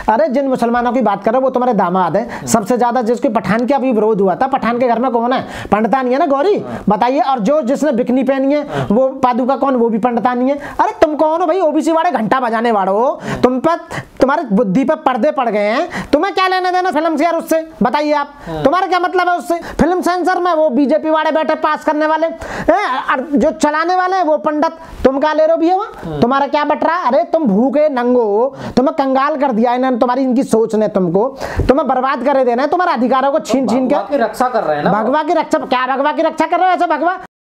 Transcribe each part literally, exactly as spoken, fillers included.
अरे जिन मुसलमानों की बात करो वो तुम्हारे दामाद है सबसे ज्यादा, जिसके पठान का भी विरोध हुआ था, पठान के घर में कौन है? पंडितानी है ना गौरी, बताइए। और जो जिसने बिकनी पहनी है वो पादुका कौन? वो भी पंडितानी है। अरे तुम कौन हो भाई? ओबीसी वाले घंटा बजाने वाले हो, तुम पर तुम्हारे बुद्धि पर पर्दे पड़ गए हैं, तुम्हें क्या लेना देना फिल्म से यार उससे? बताइए आप, तुम्हारा क्या मतलब है उससे? फिल्म सेंसर में वो बीजेपी वाले बैठे पास करने वाले, और जो चलाने वाले हैं वो पंडित, तुम क्या ले रहे हो भैया वहाँ? तुम्हारा क्या बट रहा? अरे तुम भूखे नंगो हो, तुम्हें कंगाल कर दिया इन्होंने, तुम्हारी इनकी सोच ने तुमको, तुम्हें बर्बाद कर देना है, तुम्हारे अधिकारों को छीन छीन के रक्षा कर रहे हैं ना। भगवा की रक्षा क्या? भगवा की रक्षा कर रहे हो ऐसे? भगवा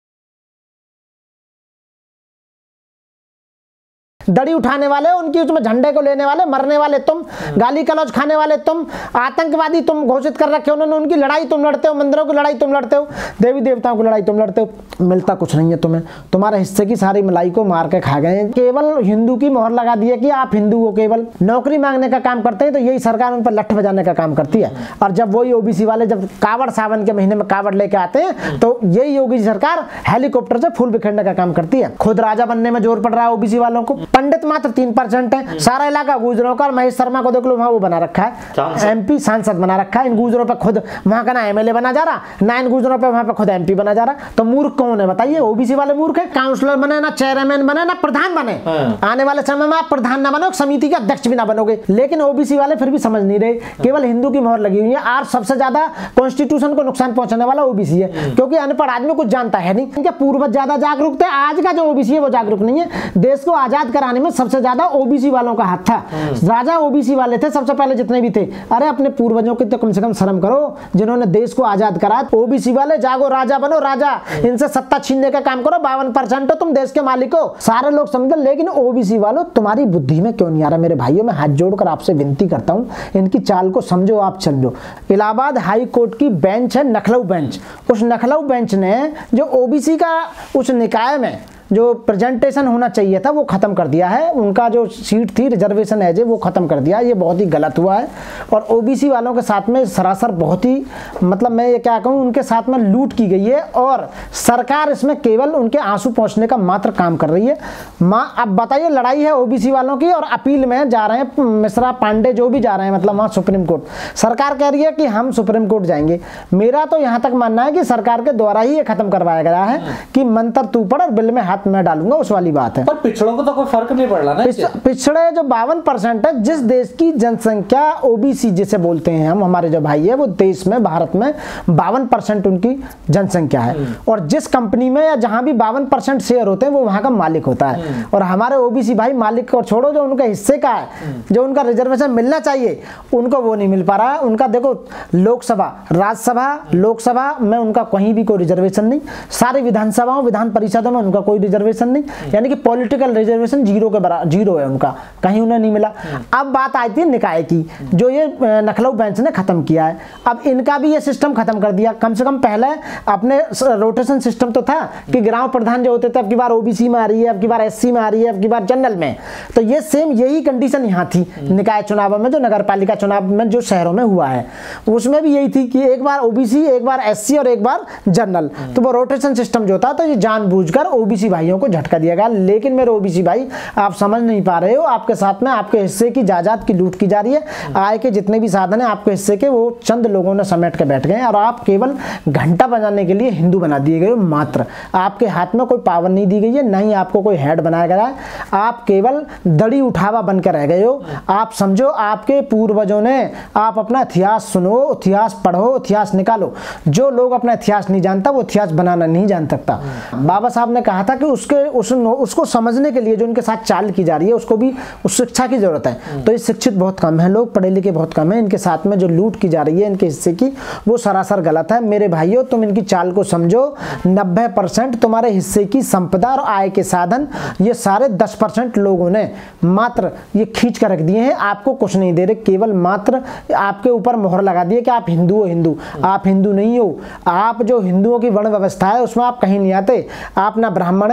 दड़ी उठाने वाले, उनकी उसमें झंडे को लेने वाले, मरने वाले तुम, गाली गलौज खाने वाले तुम, आतंकवादी तुम घोषित कर रखे उन्होंने, उनकी लड़ाई तुम लड़ते हो, मंदिरों की लड़ाई तुम लड़ते हो, देवी देवताओं की लड़ाई तुम लड़ते हो। मिलता कुछ नहीं है तुम्हें, तुम्हारे हिस्से की सारी मलाई को मार के खा गए। केवल हिंदू की मोहर लगा दी है कि आप हिंदू हो, केवल नौकरी मांगने का काम करते हैं, तो यही सरकार उन पर लठ बजाने का काम करती है। और जब वही ओबीसी वाले जब कावड़ सावन के महीने में कावड़ लेके आते हैं, तो यही योगी सरकार हेलीकॉप्टर से फूल बिखेरने का काम करती है। खुद राजा बनने में जोर पड़ रहा है ओबीसी वालों को। पंडित मात्र तीन परसेंट है, सारा इलाका गुजरों का। महेश शर्मा को देख लो, वहां वो बना रखा है एमपी सांसद बना रखा है। इन गुजरों पे खुद वहां का ना एमएलए बना जा रहा, ना इन गुजरों पे वहां पे खुद एमपी बना जा रहा। तो मूर्ख कौन है बताइए? ओबीसी वाले मूर्ख है। काउंसलर बने, ना चेयरमैन बने, ना प्रधान बने। आने वाले समय में आप प्रधान ना बनो, समिति के अध्यक्ष भी ना बनोगे। लेकिन ओबीसी वाले फिर भी समझ नहीं रहे, केवल हिंदू की मोहर लगी हुई है। और सबसे ज्यादा कॉन्स्टिट्यूशन को नुकसान पहुंचाने वाला ओबीसी है, क्योंकि अनपढ़ आदमी कुछ जानता है नहीं। इनके पूर्वज ज्यादा जागरूक थे, आज का जो ओबीसी है वो जागरूक नहीं है। देश को आजाद कराने में सबसे ज्यादा ओबीसी वालों का हाथ था। राजा ओबीसी वाले थे सबसे पहले जितने भी थे। अरे अपने पूर्वजों की तो कम से कम शर्म करो, जिन्होंने देश को आजाद करा। ओबीसी वाले जागो, राजा बनो, राजा इनसे सत्ता छीनने का काम करो। बावन परसेंट हो तुम देश के मालिक हो, सारे लोग समझो। लेकिन ओबीसी वालों तुम्हारी बुद्धि में क्यों नहीं आ रहा? मेरे भाइयों, मैं हाथ जोड़कर आपसे विनती करता हूं, इनकी चाल को समझो, आप चलो। इलाहाबाद हाई कोर्ट की बेंच है नखलऊ बेंच। उस नखलऊ बेंच ने जो ओबीसी का उस निकाय में जो प्रेजेंटेशन होना चाहिए था वो खत्म कर दिया है। उनका जो सीट थी रिजर्वेशन एज वो खत्म कर दिया। ये बहुत ही गलत हुआ है और ओबीसी वालों के साथ में सरासर बहुत ही, मतलब मैं ये क्या कहूँ, उनके साथ में लूट की गई है और सरकार इसमें केवल उनके आंसू पहुँचने का मात्र काम कर रही है। माँ अब बताइए, लड़ाई है ओबीसी वालों की और अपील में जा रहे हैं मिश्रा पांडे जो भी जा रहे हैं, मतलब वहाँ सुप्रीम कोर्ट। सरकार कह रही है कि हम सुप्रीम कोर्ट जाएंगे। मेरा तो यहाँ तक मानना है कि सरकार के द्वारा ही ये खत्म करवाया गया है कि मंत्र तू पढ़ और बिल में हाथ मैं डालूंगा, उस वाली बात है। पर पिछड़ों को तो कोई फर्क नहीं पड़ रहा ना। पिछ, पिछड़े जो बावन परसेंट है, जिस देश की जनसंख्या ओबीसी जिसे बोलते हैं हम, हमारे जो भाई है, वो देश में भारत में बावन परसेंट उनकी जनसंख्या है। और जिस कंपनी में या जहां भी बावन परसेंट शेयर होते हैं वो वहां का मालिक होता है। और हमारे ओबीसी भाई मालिक को छोड़ो, जो उनके हिस्से का है, जो उनका रिजर्वेशन मिलना चाहिए, उनको वो नहीं मिल पा रहा है। उनका देखो, लोकसभा, राज्यसभा, लोकसभा में उनका कहीं भी कोई रिजर्वेशन नहीं। सारी विधानसभाओं, विधान परिषदों में उनका कोई रिजर्वेशन नहीं, यानी कि पॉलिटिकल रिजर्वेशन जीरो के बराबर, जीरो है उनका, कहीं उन्हें नहीं मिला। अब बात आती है निकाय की, जो ये नखलऊ बेंच ने खत्म किया है। अब इनका भी ये सिस्टम खत्म कर दिया। कम से कम पहले अपने रोटेशन सिस्टम तो था कि ग्राम प्रधान जो होते थे, अब की बार ओबीसी में आ रही है, अब की बार एससी में आ रही है, अब की बार जनरल में। तो ये सेम यही कंडीशन यहाँ थी निकाय चुनाव में, जो नगर पालिका चुनाव में जो शहरों में हुआ है उसमें भी यही थी कि एक बार ओबीसी, एक बार एससी और एक बार जनरल। तो वो रोटेशन सिस्टम जो था, तो ये जानबूझकर ओबीसी भाइयों को झटका दिया गया। लेकिन मेरे ओबीसी भाई, आप समझ नहीं पा रहे हो, आपके साथ में आपके हिस्से की जायदाद की लूट की जा रही है। आय के जितने भी साधन है आपके हिस्से के, वो चंद लोगों ने समेट के बैठ गए और आप केवल घंटा बजाने के लिए हिंदू बना दिए गए हो मात्र। आपके हाथ में कोई पावर नहीं दी गई है, नहीं आपको कोई हेड बनाया गया है। आप केवल दड़ी उठावा बनकर रह गए हो। आप समझो, आपके पूर्वजों ने, आप अपना इतिहास सुनो, इतिहास पढ़ो, इतिहास निकालो। जो लोग अपना इतिहास नहीं जानता वो इतिहास बनाना नहीं जान सकता। बाबा साहब ने कहा था कि उसके उस उसको समझने के लिए जो उनके साथ चाल की जा रही है, उसको भी उस शिक्षा की जरूरत है। तो ये शिक्षित बहुत कम है लोग, पढ़े लिखे बहुत कम है। इनके साथ में जो लूट की जा रही है इनके हिस्से की, वो सरासर गलत है। मेरे भाइयों, तुम इनकी चाल को समझो। नब्बे परसेंट तुम्हारे हिस्से की संपदा और आय के साधन ये सारे दस परसेंट लोगों ने मात्र ये खींच कर रख दिए हैं। आपको कुछ नहीं दे रहे, केवल मात्र आपके ऊपर मोहर लगा दिए कि आप हिंदू हो। हिंदू आप हिंदू नहीं हो। आप जो हिंदुओं की वर्ण व्यवस्था है उसमें आप कहीं नहीं आते। आप ना ब्राह्मण है,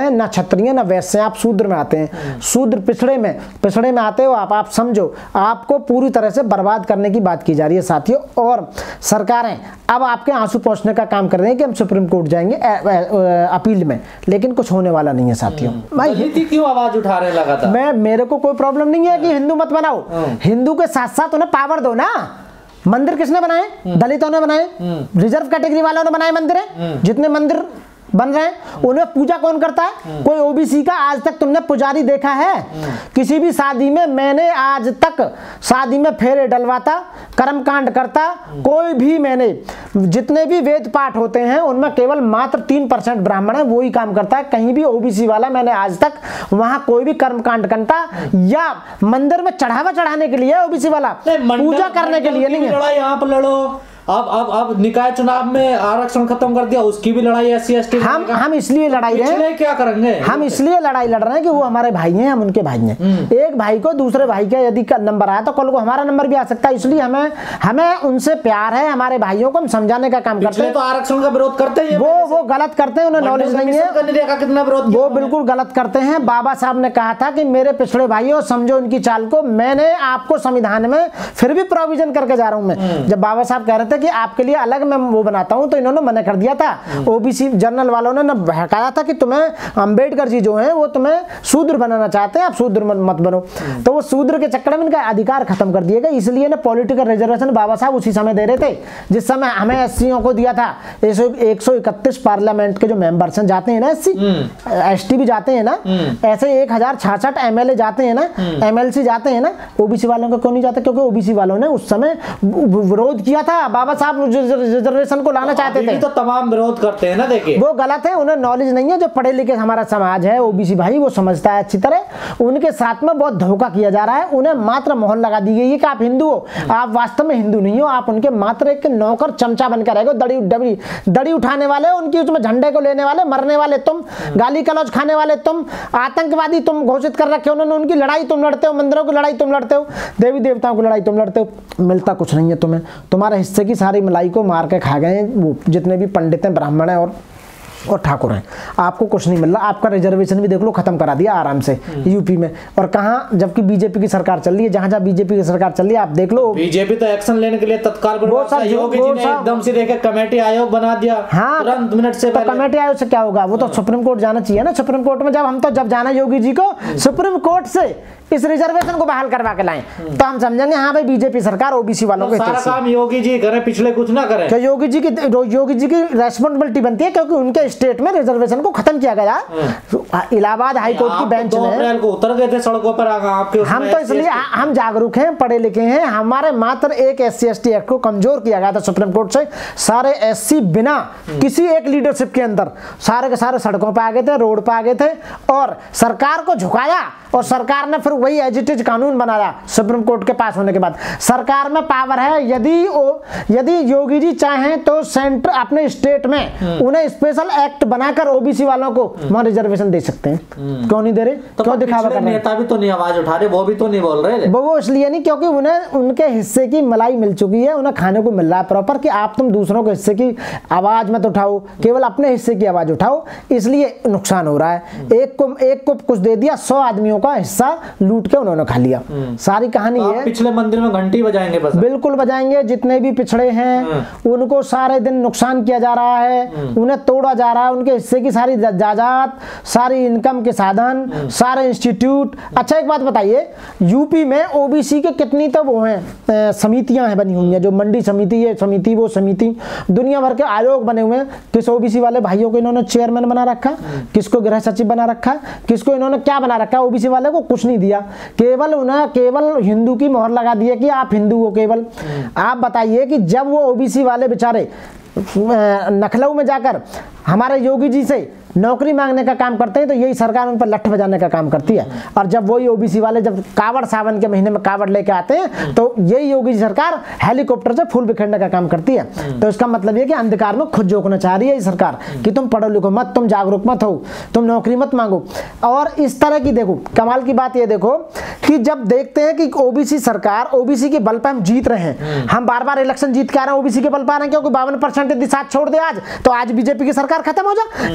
हैं, ना क्षत्रिय ना वैश्य, आप शूद्र में आते हैं। शूद्र पिछड़े में पिछड़े में आते हो आप आप समझो आपको पूरी तरह से बर्बाद करने की बात की जा रही है साथियों। और सरकारें अब आपके आंसू पोंछने का काम कर रही है कि हम सुप्रीम कोर्ट जाएंगे अपील में, लेकिन कुछ होने वाला नहीं है साथियों। भाई क्यों आवाज उठा रहे लगातार? मैं मेरे को कोई प्रॉब्लम नहीं है कि हिंदू मत बनाओ, हिंदू के साथ साथ उन्हें पावर दो ना। मंदिर किसने बनाए? दलितों ने बनाए, रिजर्व कैटेगरी वालों ने बनाए मंदिर है। जितने मंदिर बन रहे हैं उन्हें पूजा कौन करता है? कोई ओबीसी का आज तक तुमने पुजारी देखा है? किसी भी शादी में मैंने आज तक शादी में फेरे डलवाता, कर्मकांड करता, कोई भी मैंने जितने भी वेद पाठ होते हैं उनमें केवल मात्र तीन परसेंट ब्राह्मण है, वही काम करता है। कहीं भी ओबीसी वाला मैंने आज तक वहां कोई भी कर्मकांड करता या मंदिर में चढ़ावा चढ़ाने के लिए ओबीसी वाला, पूजा करने के लिए नहीं है। यहाँ पर लड़ो। अब अब अब निकाय चुनाव में आरक्षण खत्म कर दिया, उसकी भी लड़ाई एस सी एस टी। हम हम इसलिए लड़ाई रहे हैं, क्या करेंगे? हम इसलिए लड़ाई लड़ रहे हैं कि वो हमारे भाई हैं, हम उनके भाई हैं। एक भाई को दूसरे भाई का यदि नंबर आया तो कल को हमारा नंबर भी आ सकता है। इसलिए हमें हमें उनसे प्यार है, हमारे भाइयों को हम समझाने का काम करते हैं। तो आरक्षण का विरोध करते हैं वो वो गलत करते हैं, उन्हें नॉलेज नहीं है। कितना विरोध? वो बिल्कुल गलत करते हैं। बाबा साहब ने कहा था कि मेरे पिछड़े भाइयों समझो इनकी चाल को। मैंने आपको संविधान में फिर भी प्रोविजन करके जा रहा हूं मैं। जब बाबा साहब कह रहे थे कि आपके लिए अलग मैं वो बनाता हूं तो इन्होंने मना कर दिया था। ओबीसी जनरल वालों ने न बहकाया था कि तुम्हें अंबेडकर जी जो हैं वो तुम्हें शूद्र बनाना चाहते हैं, आप शूद्र मत बनो। तो वो शूद्र के चक्कर में इनका अधिकार खत्म कर दिए गए। इसलिए ना पॉलिटिकल रिजर्वेशन बाबा साहब उसी समय दे रहे थे जिस समय हमें एससीओ को दिया था। एक सौ इकतीस पार्लियामेंट के जो मेंबर्स हैं जाते हैं ना, एससी एसटी भी जाते हैं ना, ऐसे एक हजार छियासठ एमएलए जाते हैं ना, एमएलसी जाते हैं ना, ओबीसी वालों को क्यों नहीं जाते? क्योंकि ओबीसी वालों ने उस समय विरोध किया था। बाबा साहब रिजर्वेशन को लाना चाहते थे। तो तमाम विरोध करते हैं ना, देखिए वो गलत है, उन्हें नॉलेज नहीं है। जो पढ़े लिखे हमारा समाज है ओबीसी भाई वो समझता है अच्छी तरह। उनके साथ में बहुत धोखा किया जा रहा है। उन्हें मात्र मोहर लगा दी गई है कि आप हिंदू हो, आप वास्तव में हिंदू नहीं हो, आप उनके मात्र एक नौकर चमचा बनकर रहेगा। दड़ी डबड़ी दड़ी उठाने वाले, उनकी उसमें झंडे को लेने वाले, मरने वाले तुम, गाली गलौज खाने वाले तुम, आतंकवादी तुम घोषित कर रखे उन्होंने। उनकी लड़ाई तुम लड़ते हो, मंदिरों की लड़ाई तुम लड़ते हो, देवी देवताओं की लड़ाई तुम लड़ते हो। मिलता कुछ नहीं है तुम्हें। तुम्हारे हिस्से की सारी मलाई को मार के खा गए वो जितने भी पंडित हैं, ब्राह्मण हैं और और ठाकुर हैं। आपको कुछ नहीं मिल रहा। आपका रिजर्वेशन भी देख लो खत्म करा दिया आराम से यूपी में। और कहाँ, जबकि बीजेपी की सरकार चल रही है, जहां जहां बीजेपी की सरकार चल रही है आप देख लो। बीजेपी तो एक्शन लेने के लिए तत्काल योगी जी ने एकदम से देखे कमेटी आयोग बना दिया। हाँ, तुरंत मिनट से तो कमेटी आयोग से क्या होगा? वो तो सुप्रीम कोर्ट जाना चाहिए ना। सुप्रीम कोर्ट में जब हम तो जब जाना योगी जी को सुप्रीम कोर्ट से इस रिजर्वेशन को बहाल करवा के लाएं तो हम समझेंगे हाँ भाई बीजेपी सरकार ओबीसी वालों के सारा काम योगी जी करे, पिछले कुछ ना करे। तो योगी जी की योगी जी की रेस्पॉन्सिबिलिटी बनती है क्योंकि उनके स्टेट में रिजर्वेशन को खत्म किया गया। इलाहाबाद हाई कोर्ट की बेंच ने को उतर गए थे सड़कों पर आपके। हम तो इसलिए हम जागरूक हैं, पढ़े लिखे हैं। हमारे मात्र एक S C S T act को कमजोर किया गया था सुप्रीम कोर्ट से। सारे एससी बिना किसी एक लीडरशिप के अंदर सारे के सारे सड़कों पर आ गए थे, रोड पर आ गए थे और सरकार को झुकाया और सरकार ने फिर वही एजिटेज कानून बनाया सुप्रीम कोर्ट के पास होने के बाद। सरकार में पावर है, यदि ओ, यदि योगी जी चाहें तो सेंटर अपने स्टेट में उन्हें स्पेशल एक्ट बनाकर ओबीसी वालों को वहां रिजर्वेशन दे सकते हैं। क्यों नहीं दे रहे? तो क्यों दिखावा कर रहे हैं? नेता भी तो नहीं आवाज उठा रहे, वो भी तो नहीं बोल रहे। वो वो इसलिए नहीं क्योंकि उन्हें उनके हिस्से की मलाई मिल चुकी है, उन्हें खाने को मिल रहा है प्रॉपर कि आप तुम दूसरों के हिस्से की आवाज मत उठाओ, केवल अपने हिस्से की आवाज उठाओ। इसलिए नुकसान हो रहा है। एक को एक को कुछ दे दिया, सौ आदमियों का हिस्सा लूट के उन्होंने खा लिया। सारी कहानी तो है। पिछले मंदिर में घंटी बजाएंगे बस? बिल्कुल बजाएंगे। जितने भी पिछड़े हैं उनको सारे दिन नुकसान किया जा रहा है, उन्हें तोड़ा जा रहा है। उनके हिस्से की सारी जायदाद, सारी इनकम के साधन, सारे इंस्टीट्यूट। अच्छा एक बात बताइए, यूपी में ओबीसी के कितनी तो वो हैं समितियां हैं बनी हुई हैं, जो मंडी समिति ये समिति वो समिति, दुनिया भर के आयोग बने हुए हैं। किस ओबीसी वाले भाइयों को इन्होंने चेयरमैन बना रखा, किसको गृह सचिव बना रखा, किसको इन्होंने क्या बना रखा? ओबीसी वाले को कुछ नहीं दिया, केवल उन्हें केवल हिंदू की मोहर लगा दी है कि आप हिंदू हो केवल। आप बताइए कि जब वो ओबीसी वाले बेचारे लखनऊ में जाकर हमारे योगी जी से नौकरी मांगने का काम करते हैं तो यही सरकार उन पर लठ बजाने का काम करती है। और जब वही ओबीसी वाले जब कावड़ सावन के महीने में कावड़ लेके आते हैं तो यही योगी सरकार हेलीकॉप्टर से फूल बिखेरने का काम करती है। तो इसका मतलब ये कि अंधकार में खुद झोंकना चाह रही है ये सरकार कि तुम पढ़ो लिखो मत, तुम जागरूक मत हो, तुम नौकरी मत मांगो। और इस तरह की देखो कमाल की बात ये देखो कि जब देखते हैं कि ओबीसी सरकार, ओबीसी के बल पर हम जीत रहे हैं, हम बार बार इलेक्शन जीत के आ रहे हैं ओबीसी के बल पर आ रहे हैं क्योंकि बावन परसेंट यदि साथ छोड़ दे आज तो आज बीजेपी की सरकार खत्म हो जाए। ये बावन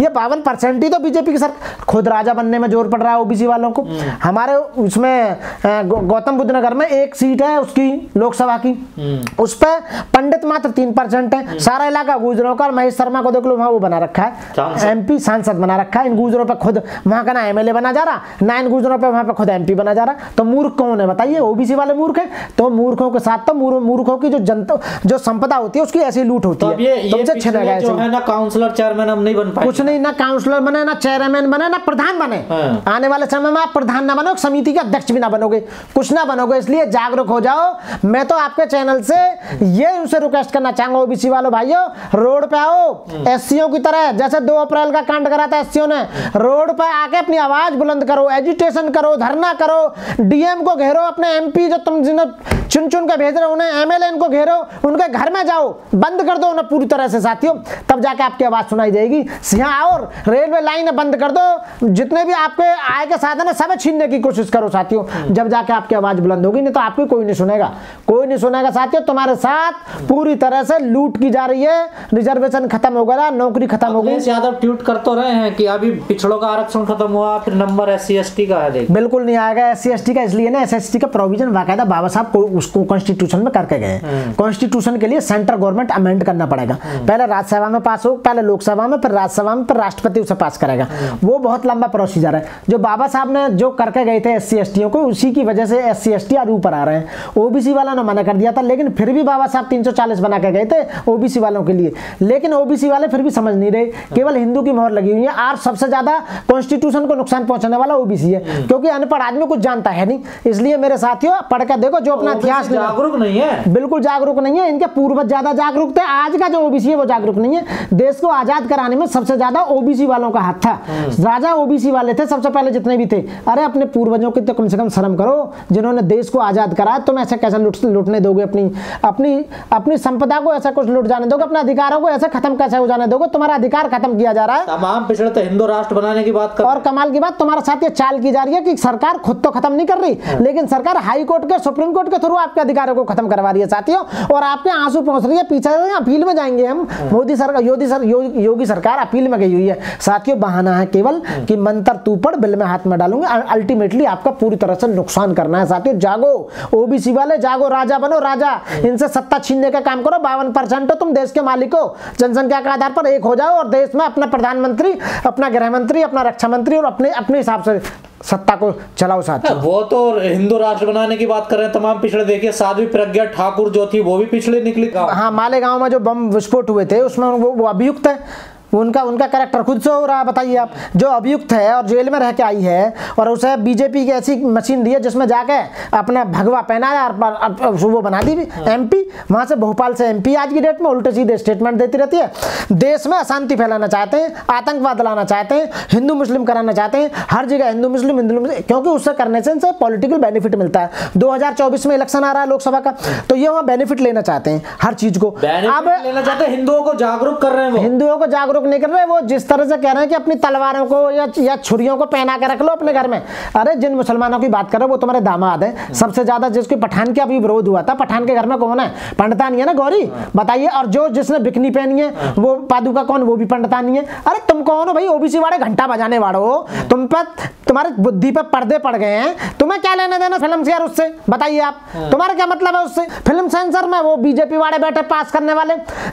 परसेंट ही तो बीजेपी की सर खुद राजा बनने में जोर पड़ रहा है ओबीसी वालों को। हमारे उसमें गौतम बुद्ध नगर में एक सीट है उसकी लोकसभा की, उस पर पंडित मात्र तीन परसेंट है। सारा इलाका गुजरों का, महेश शर्मा को देख लो वहां वो बना रखा है एमपी सांसद बना रखा है। इन गुजरों पे खुद वहां का ना एमएलए बना जा रहा, ना इन गुजरों पे वहां पे खुद एमपी बना जा रहा। तो मूर्ख कौन है बताइए? ओबीसी वाले मूर्ख है। तो मूर्खों के साथ तो मूर्खों की जो जनता जो संपदा होती है उसकी ऐसी लूट होती तो है। ये, ये तुमसे छिना गया जो है ना काउंसलर चेयरमैन हम नहीं बन पाए, कुछ नहीं, ना काउंसलर बने, ना चेयरमैन बने, ना प्रधान बने। हाँ। आने वाले समय में आप प्रधान ना बनो, समिति के अध्यक्ष भी ना बनोगे, कुछ ना बनोगे। इसलिए जागरूक हो जाओ। मैं तो आपके चैनल से ये उनसे रिक्वेस्ट करना चाहूंगा, ओबीसी वालों भाइयों रोड पे आओ एससीओ की तरह, जैसे दो अप्रैल का कांड करा था एससीओ ने। रोड पे आके अपनी आवाज बुलंद करो, एजिटेशन करो, धरना करो, डीएम को घेरो, अपने एमपी जो तुम जिन्हें चुन चुन के भेज रहे हो उन्हें, एमएलए इनको घेरो, उनके घर में जाओ, बंद कर दो उन्हें पूरी तरह से साथियों, तब जाके आपकी आवाज सुनाई देगी। यहाँ और रेलवे लाइन बंद कर दो, जितने भी आपके आय के साधन है सब छीनने की कोशिश करो साथियों, जब जाके आपकी आवाज बुलंद होगी। नहीं तो आपकी कोई नहीं सुनेगा, कोई नहीं सुनेगा साथियों। तुम्हारे साथ पूरी तरह से लूट की जा रही है, रिजर्वेशन खत्म हो गया, नौकरी खत्म हो गई। यादव ट्वीट कर तो रहे हैं कि अभी पिछड़ों का आरक्षण खत्म हुआ, फिर number S C S T का है। बिल्कुल नहीं आएगा एस सी एस टी का, इसलिए ना एस एस टी का प्रोविजन बाकायदा बाबा साहब को उसको कॉन्स्टिट्यूशन में करके गए। कॉन्स्टिट्यूशन के लिए सेंट्रल गवर्नमेंट अमेंड करना पड़ेगा, पहले राज्यसभा में पास हो, पहले लोकसभा में, फिर राज्यसभा में, फिर राष्ट्रपति उसे पास करेगा। वो बहुत लंबा प्रोसीजर है। जो बाबा साहब ने जो करके गए थे एस सी एस टी को, उसी की वजह से एस सी एस टी आज ऊपर आ रहे हैं। ओबीसी वालों ने मना कर दिया था, लेकिन फिर भी बाबा साहब तीन सौ चालीस बना के गए थे ओबीसी वालों के लिए, लेकिन ओबीसी वाले फिर भी समझ नहीं रहे, केवल हिंदू की मोहर लगी हुई है। और सबसे ज्यादा कॉन्स्टिट्यूशन को नुकसान पहुंचाने वाला ओबीसी है, क्योंकि अनपढ़ आदमी कुछ जानता है नहीं। इसलिए मेरे साथियों पढ़ के देखो, जो अपना इतिहास जागरूक नहीं है, बिल्कुल जागरूक नहीं है। इनके पूर्वज ज्यादा जागरूक थे, आज का जो ओबीसी है वो जागरूक नहीं है। देश को आजाद कराने में सबसे ज्यादा ओबीसी वालों का हाथ था, राजा ओबीसी वाले थे सबसे पहले जितने भी थे। अरे अपने पूर्वजों की तो कम से कम शर्म करो, जिन्होंने देश को आजाद कराया। तुम ऐसे कैसे लूट लूटने दोगे अपनी अपनी अपनी संपदा को, ऐसा कुछ लूट जाने दोगे? अपने अधिकारों को ऐसे खत्म कैसे हो जाने दोगे? तुम्हारा अधिकार खत्म किया जा रहा है। तमाम पिछड़े तो हिंदू राष्ट्र बनाने की बात कर, और कमाल की बात तुम्हारे साथ ये चाल की जा रही है कि सरकार खुद तो खत्म नहीं कर रही, लेकिन सरकार हाई कोर्ट के, सुप्रीम कोर्ट के थ्रू आपके अधिकारों को खत्म करवा रही है साथियों, और आपके आंसू पहुंच रही है। पीछे अपील में जाएंगे हम, मोदी सरकार, योगी सर, योगी, योगी सरकार अपील में गई हुई है साथियों। बहाना है केवल कि मंत्र तू पढ़, बिल में हाथ में डालूंगे, अल्टीमेटली आपका पूरी तरह से नुकसान करना है साथियों। जागो ओबीसी वाले, जागो, राजा बनो राजा, इनसे सत्ता छीनने का काम करो। बावन परसेंट हो तुम देश के मालिक हो, जनसंख्या के आधार पर एक हो जाओ और देश में अपना प्रधानमंत्री, अपना गृह मंत्री, अपना रक्षा मंत्री और अपने अपने हिसाब से सत्ता को चलाओ साथ। वो तो हिंदू राष्ट्र बनाने की बात कर रहे हैं। तमाम पिछड़े देखिए, साध्वी प्रज्ञा ठाकुर जो थी वो भी पिछड़े निकली। हाँ, मालेगांव में जो बम विस्फोट हुए थे उसमें वो, वो अभियुक्त है, उनका उनका कैरेक्टर खुद से हो रहा है। बताइए आप, जो अभियुक्त है और जेल में रह के आई है और उसे बीजेपी की ऐसी मशीन दी है जिसमें जाके अपना भगवा पहनाया और वो बना दी एमपी, वहां से भोपाल से एमपी आज की डेट में उल्टे सीधे स्टेटमेंट देती रहती है। देश में अशांति फैलाना चाहते हैं, आतंकवाद लाना चाहते हैं, हिंदू मुस्लिम कराना चाहते हैं, हर जगह हिंदू मुस्लिम हिंदू मुस्लिम, क्योंकि उससे करने से इनसे पॉलिटिकल बेनिफिट मिलता है। दो हजार चौबीस में इलेक्शन आ रहा है लोकसभा का, तो ये वहाँ बेनिफिट लेना चाहते हैं हर चीज को। अब लेना चाहते हैं, हिंदुओं को जागरूक कर रहे हैं, वो हिंदुओं को जागरूक नहीं कर रहे, वो जिस तरह से कह रहे हैं कि अपनी तलवारों को या, या छुरियों को पहना के रख लो अपने घर में। अरे जिन मुसलमानों की बात कर रहे हो वो तुम्हारे दामाद हैं। सबसे ज्यादा जिसके पठान के अभी विरोध हुआ था, पठान के घर में कौन है? पंडितानी है ना, गौरी, बताइए। और जो जिसने बिकनी पहनी है वो पादुका कौन? वो भी पंडितानी है। अरे तुम कौन हो भाई? ओबीसी वाले घंटा बजाने वाले हो, तुम पर तुम्हारे बुद्धि पे पर्दे पड़ गए हैं, तुम्हें क्या लेना देना फिल्म से यार उससे? बताइए आप, तुम्हारा क्या मतलब है उससे? फिल्म सेंसर में वो बीजेपी वाले बैठे पास करने वाले,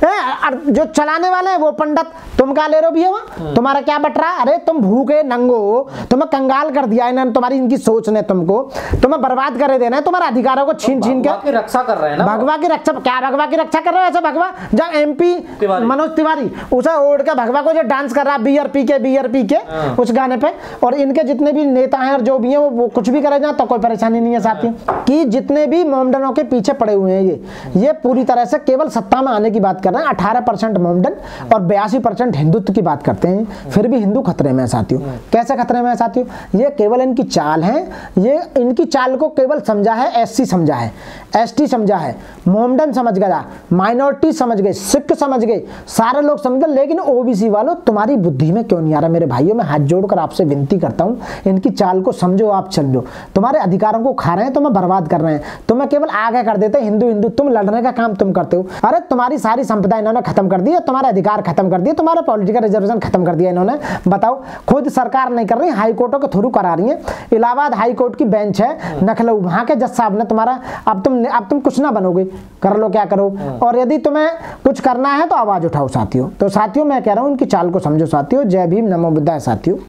जो चलाने वाले हैं वो पंडित, तुम क्या ले रहे हो भैया? तुम्हारा क्या बट रहा? अरे तुम भूखे नंगो, तुम्हें कंगाल कर दिया इन्होंने, तुम्हारी इनकी सोच ने तुमको, तुम्हें बर्बाद कर देना है, तुम्हारे अधिकारों को छीन छीन के रक्षा कर रहे हैं ना। भगवा की रक्षा क्या? भगवा की रक्षा कर रहे हो ऐसा? भगवा जब एमपी मनोज तिवारी उसे ओढ़ के भगवा को जो डांस कर रहा बियर पी के बियर पी के उस गाने पे, और इनके जितने भी नेता हैं और जो भी हैं वो कुछ भी करे जाए तो कोई परेशानी नहीं है साथियों। कि जितने भी मोमडनों के पीछे पड़े हुए हैं ये ये पूरी तरह से केवल सत्ता में आने की बात कर रहे हैं। अठारह परसेंट मोमडन और बयासी परसेंट हिंदुत्व की बात करते हैं, फिर भी हिंदू खतरे में है साथियों। कैसे खतरे में है साथियों? ये केवल इनकी चाल है, ये इनकी चाल को केवल समझा है एससी समझा है, एसटी समझा है, मोमडन समझ गया, माइनॉरिटी समझ गए, सिख समझ गए, सारे लोग समझ गए। लेकिन ओबीसी वालों तुम्हारी बुद्धि में क्यों नहीं आ रहा? मेरे भाइयों, मैं हाथ जोड़कर आपसे विनती करता हूं, इनकी चाल को समझो, आप समझो। तुम्हारे अधिकारों को खा रहे हैं, तुम्हें बर्बाद कर रहे हैं, तुम्हें केवल आगे कर देते हिंदू हिंदू, तुम लड़ने का काम तुम करते हो। अरे तुम्हारी सारी संपदा इन्होंने खत्म कर दी है, तुम्हारे अधिकार खत्म कर दिए, तुम्हारे तुम्हारा पॉलिटिकल रिजर्वेशन खत्म कर दिया इन्होंने। बताओ, खुद सरकार नहीं कर रही, हाई कोर्टों के थ्रू करा रही है। इलाहाबाद हाई कोर्ट की बेंच है लखनऊ, वहां के जज साहब ने तुम्हारा, अब तुम अब तुम कुछ ना बनोगे, कर लो क्या करो। और यदि तुम्हें कुछ करना है तो आवाज उठाओ साथियों। तो साथियों मैं कह रहा हूं उनकी चाल को समझो साथियों। जय भीम, नमो बुद्धाय साथियों।